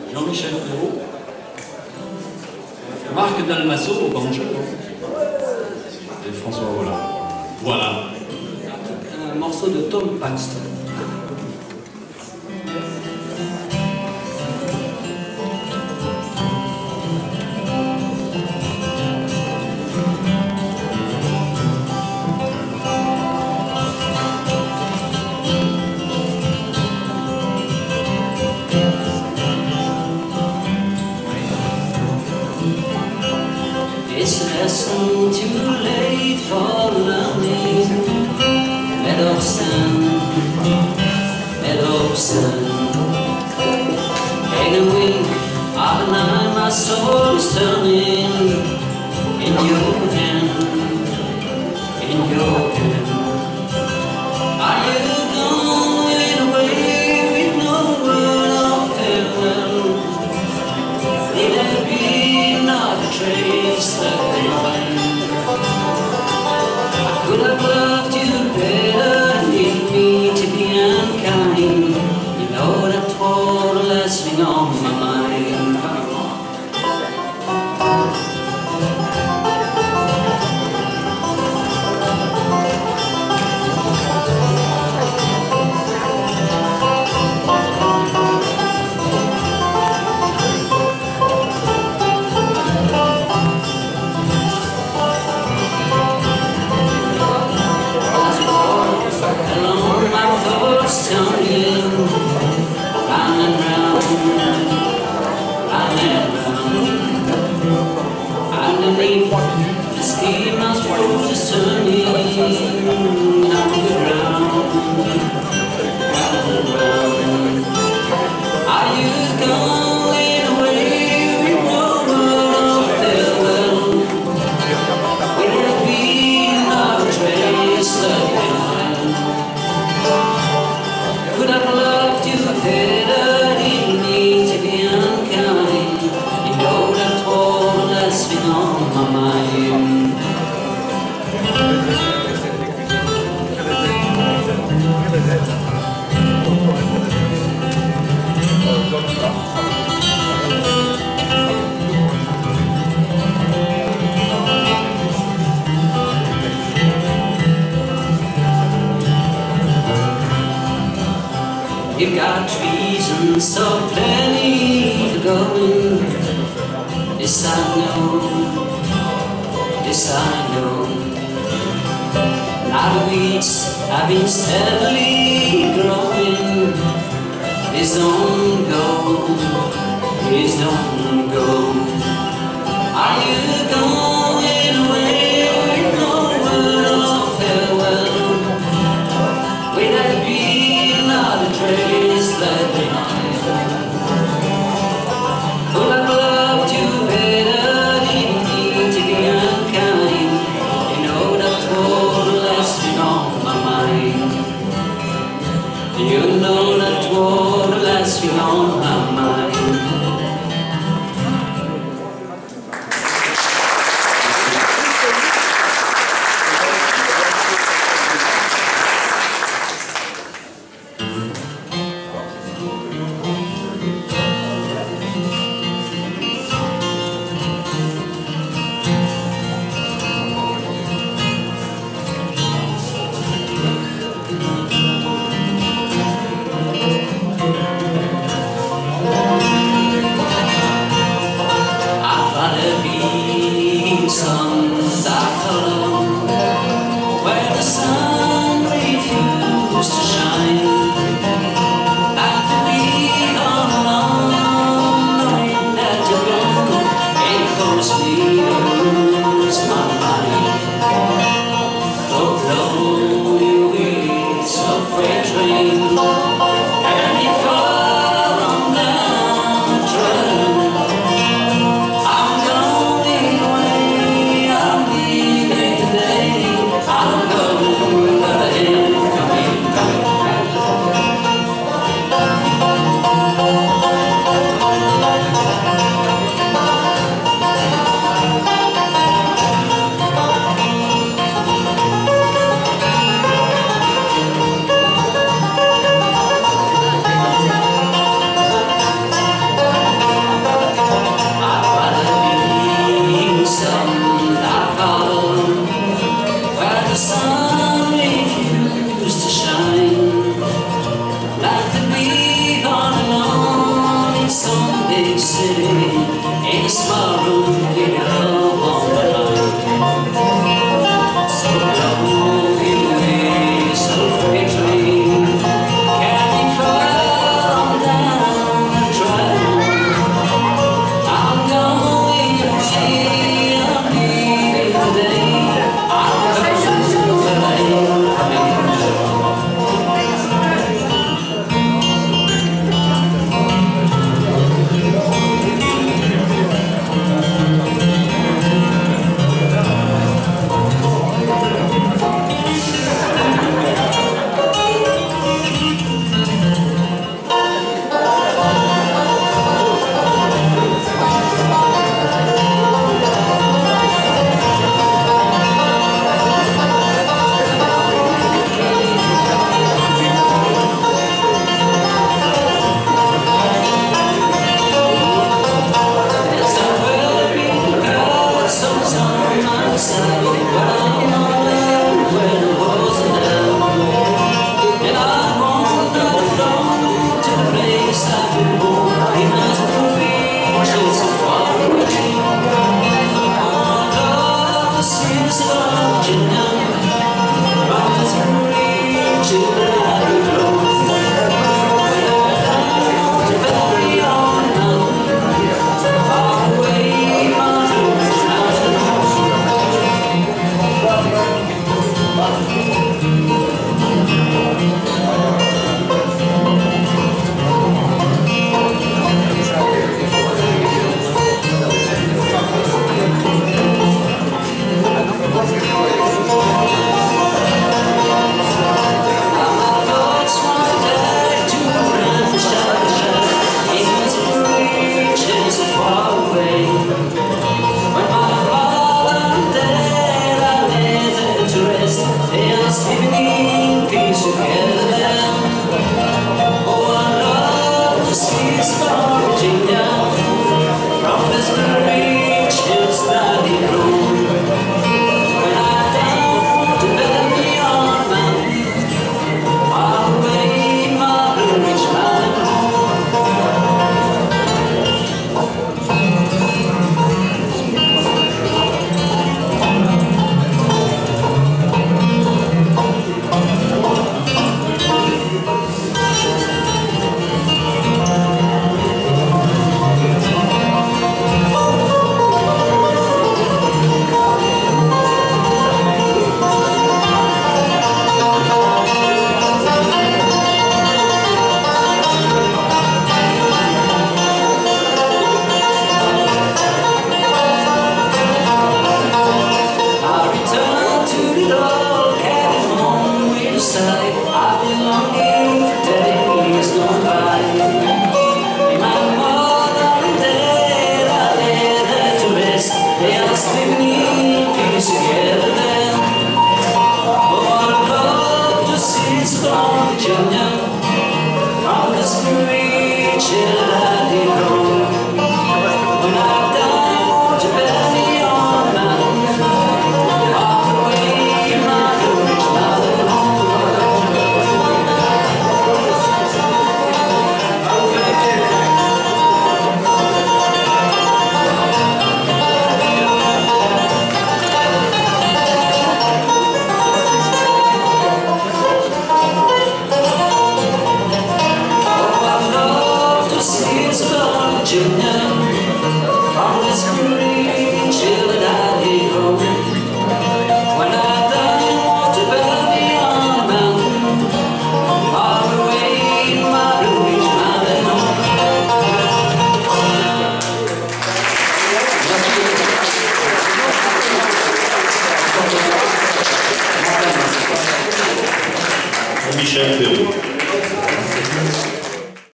Jean-Michel Perrault, Marc Dalmasso au banjo et François Hollande. Voilà. Un morceau de Tom Paxton. It's a lesson too late for learning. Meadow sun, meadow sun. In a wink of an eye, my soul is turning in your hand, in your hand. Are you going away with no word of farewell? Will there be not a trace left behind? I could have loved you better, need me to be unkind. You know that all the last thing on my mind. Turning round and round, round and round. Underneath the schemer's fruit is turning round and round, round and round. Are you going away with no word of farewell? Will there be another trace left behind? Could have loved you better, didn't need to be unkind. You know that all the last thing on my mind. You got reasons so plenty for going. This I know, this I know. Now the weeds have been steadily growing. Please don't go, please don't go. Are you going away with no word of farewell? Will there be another trace left behind? Could have loved you better, didn't need to be unkind. You know that all the last thing on my mind. You know that all the last thing on my mind. big city, in a small room, in a love on the line. So long you way, so faithfully, carry from down the track. I'm going to see a meeting today. I'm going to Michel Perrault.